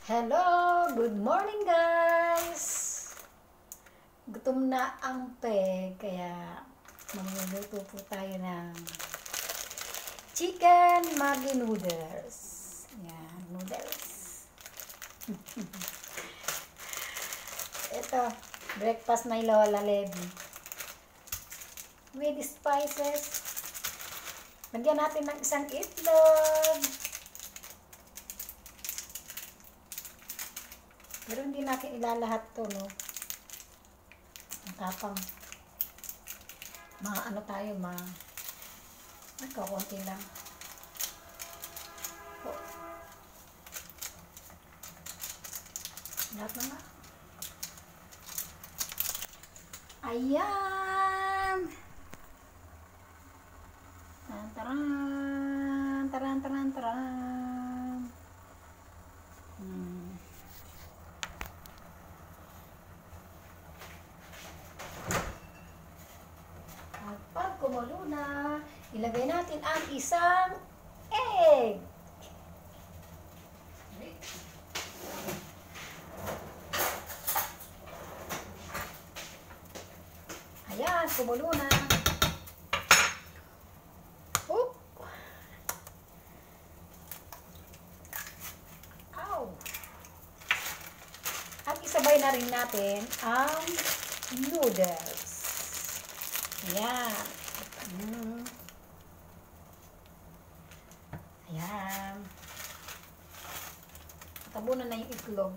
Hello! Good morning guys! Gutom na ang peg, kaya magluluto po tayo ng chicken Maggi noodles. Yan, noodles. Ito, breakfast na Lola Levy. With spices. Lagyan natin ng isang itlog. Pero hindi natin ilalahat to, no? Ang tapang. Ano tayo, magkakunti lang. Oh. Lahat na nga. Ayan! Taran, taran, taran, taran. At pag kumulo na, ilagay natin ang isang egg. Ayan, kumulo na. Oop. Ow. At isabay na rin natin ang noodles. Ayan. Ayan. Tabunan na yung itlog.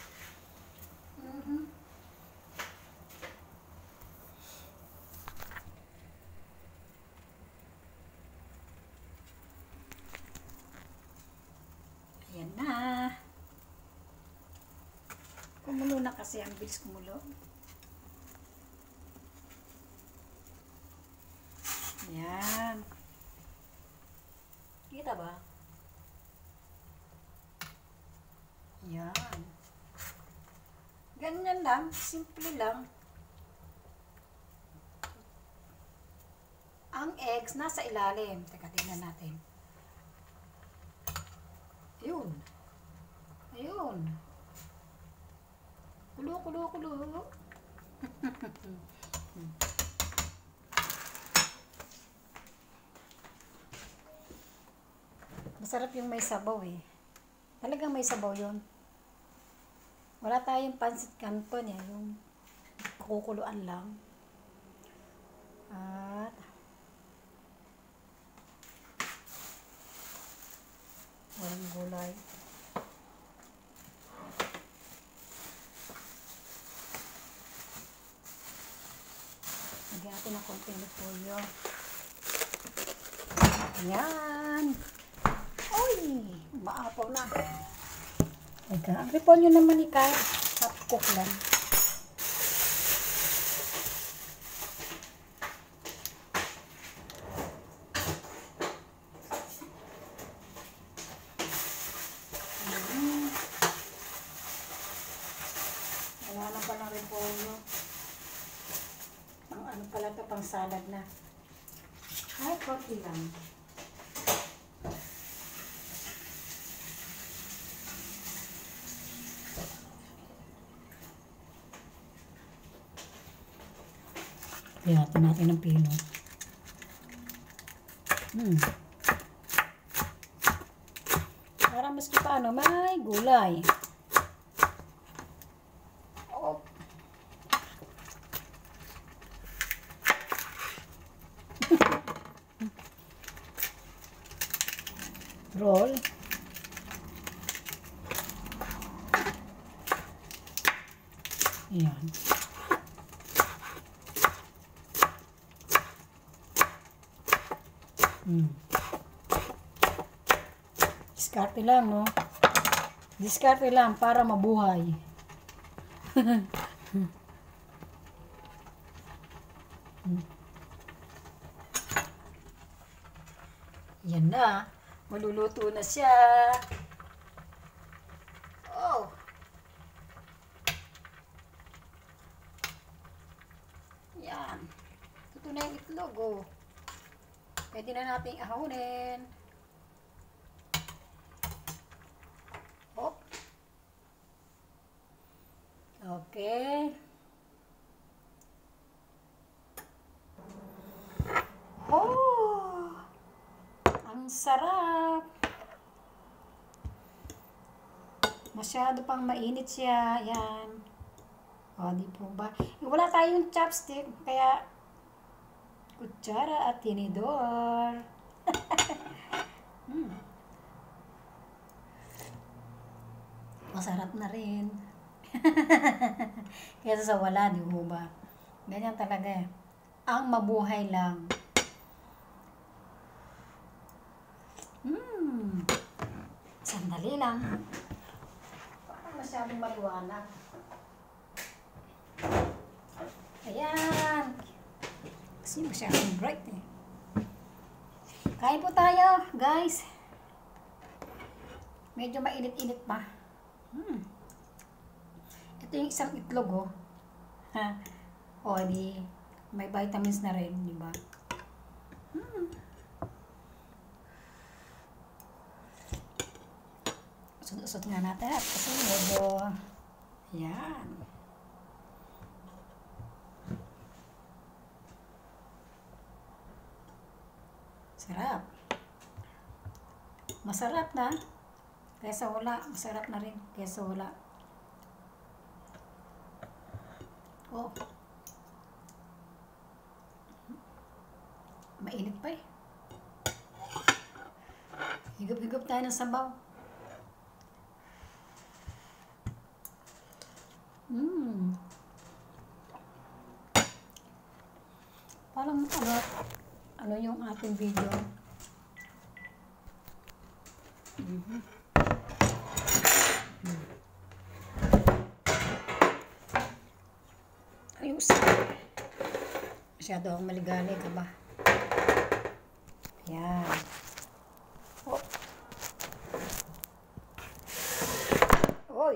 Ayan na. Kumulo na kasi, ang bilis kumulo. Ayan. Kita ba? Ayan. Ganyan lang. Simple lang. Ang eggs nasa ilalim. Teka, tingnan natin. Ayun. Ayun. Kulo, kulo, kulo. Masarap yung may sabaw eh. Talagang may sabaw yun. Wala tayong pansit canton eh. Yung kukuluan lang. At walang gulay. Lagyan natin ng konting repolyo. Ayan. Uy! Maapaw na. Teka, ang repolyo naman kahit half cook lang. Wala na palang repolyo. Ang ano pala ito, pang salad na. Ay, konti lang. Hiyatan natin ng pino. Para maski paano, may gulay. Oh. Roll. Ayan. Diskarte lang, no? Diskarte lang para mabuhay. Yan na. Maluluto na siya. Oh. Yan. Ito na yung itlog, oh. Pwede na nating ahunin. Hop. Sarap! Masyado pang mainit siya. Yan. O, di po ba? Wala tayong chopstick, kaya kutsara at tinidor. Masarap na rin. Kaysa sa wala, di po ba? Ganyan talaga eh. Ang mabuhay lang. Sandali lang. Parang masyadong maliwanag. Ayan. Kasi masyadong bright eh. Kain po tayo, guys. Medyo mainit-init pa. Ito yung isang itlog, oh. Ha? O, di, may vitamins na rin, di ba? Usot-usot nga natin kasi medyo, yan. Sarap. Masarap na. Kaysa wala. Masarap na rin. Kaysa wala. Oh. Mainit pa eh. Higop-higop tayo ng sabaw. Parang ano yung ating video. Ayos. Masyado akong maligali ka ba? Yan. Oh. Oy.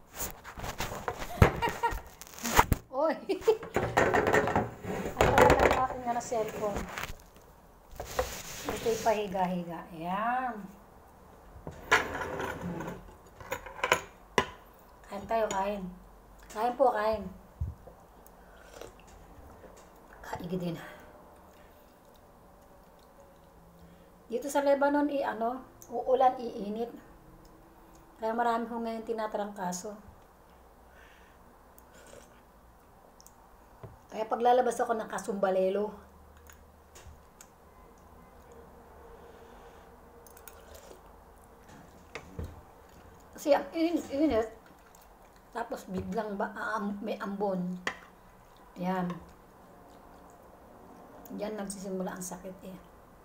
Oy. Ang aking na cellphone. Ito'y pahiga-higa. Ayan. Kain tayo, kain. Kain po, kain. Kaigi din. Dito sa Lebanon, uulan, iinit. Kaya marami ko ngayon tinatrangkaso. Kaya paglalabas ako ng kasumbalelo. Kasi ang init, tapos biglang may ambon. Yan. Diyan nagsisimula ang sakit eh.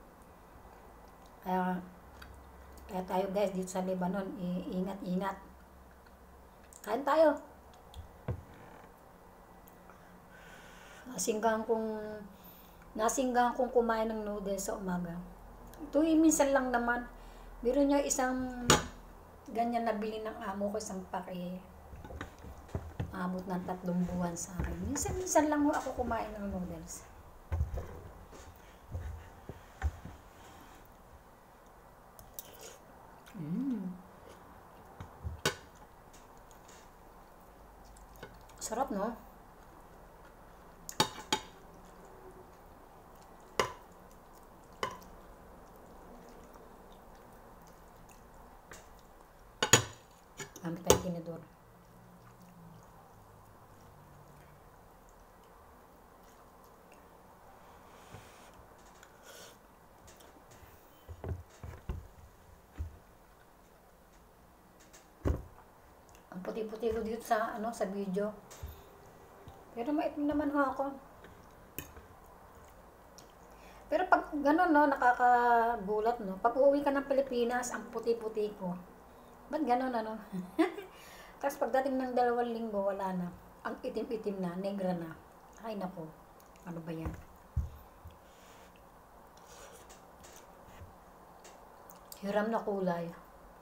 Kaya tayo guys dito sa Lebanon, ingat-ingat. Kain tayo. Nasinggang kong kumain ng noodles sa umaga. Ito minsan lang naman. Biro niya isang ganyan nabili ng amo ko, isang pake. Abot ng 3 buwan sa akin. Minsan lang ako kumain ng noodles. Sarap, no? Gamit tayong tinidor. Ang puti-puti ko dito sa video. Pero maitim naman ho ako. Pero pag gano'n, no, nakakagulat, no. Pag uuwi ka ng Pilipinas, ang puti-puti ko. Ba't gano'n, ano? Tapos pagdating ng 2 linggo, wala na. Ang itim-itim na, negra na. Ay, nako. Ano ba yan? Hiram na kulay.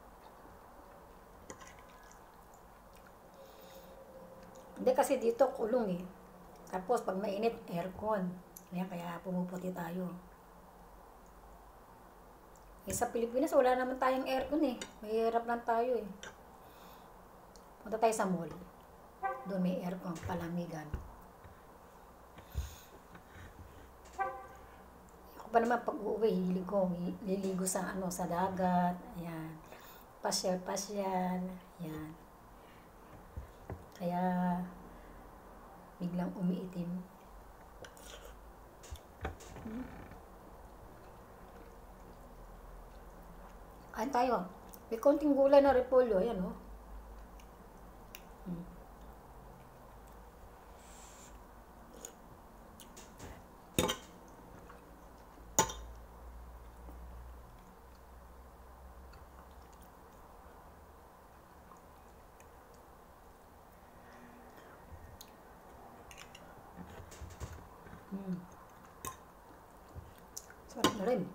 Hindi kasi dito kulong eh. Tapos pag mainit, aircon. Kaya pumuputi tayo. Eh, sa Pilipinas, wala naman tayong aircon eh. Mahirap lang tayo eh. Punta tayo sa mall. Doon may aircon, palamigan. Ako pa naman pag uuwi, liligo sa ano, sa dagat. Ayan. Pasyal-pasyal. Ayan. Kaya biglang umiitim. Kain tayo. May konting gulay na repolyo. Ayan, oh. Sarap na rin.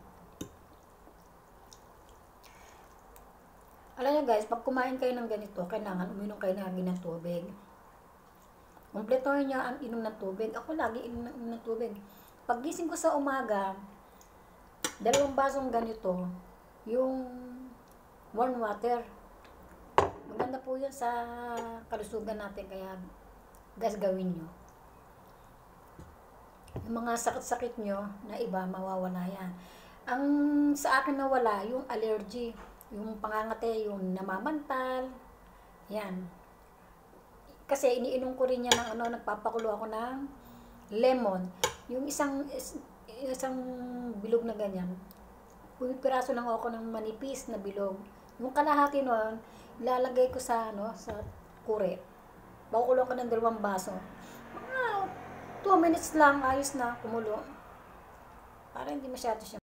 Alam nyo guys, pag kumain kayo ng ganito, kailangan uminom kayo lagi ng tubig. Kumpletuhin niya ang inom ng tubig. Ako lagi inom ng tubig. Pag gising ko sa umaga, 2 basong ganito, yung warm water. Maganda po yun sa kalusugan natin, kaya guys gawin nyo. Yung mga sakit-sakit nyo na iba, mawawala yan. Ang sa akin nawala, yung allergy. Yung pangangate, yung namamantal. Yan. Kasi iniinom ko rin yan ng ano, nagpapakulo ako ng lemon. Yung isang bilog na ganyan. Pumipiraso lang ako ng manipis na bilog. Yung kalahati nun, ilalagay ko sa ano, sa kure. Bakukulong ko ng 2 baso. Mga 2 minutes lang, ayos na, kumulo. Para hindi masyado siya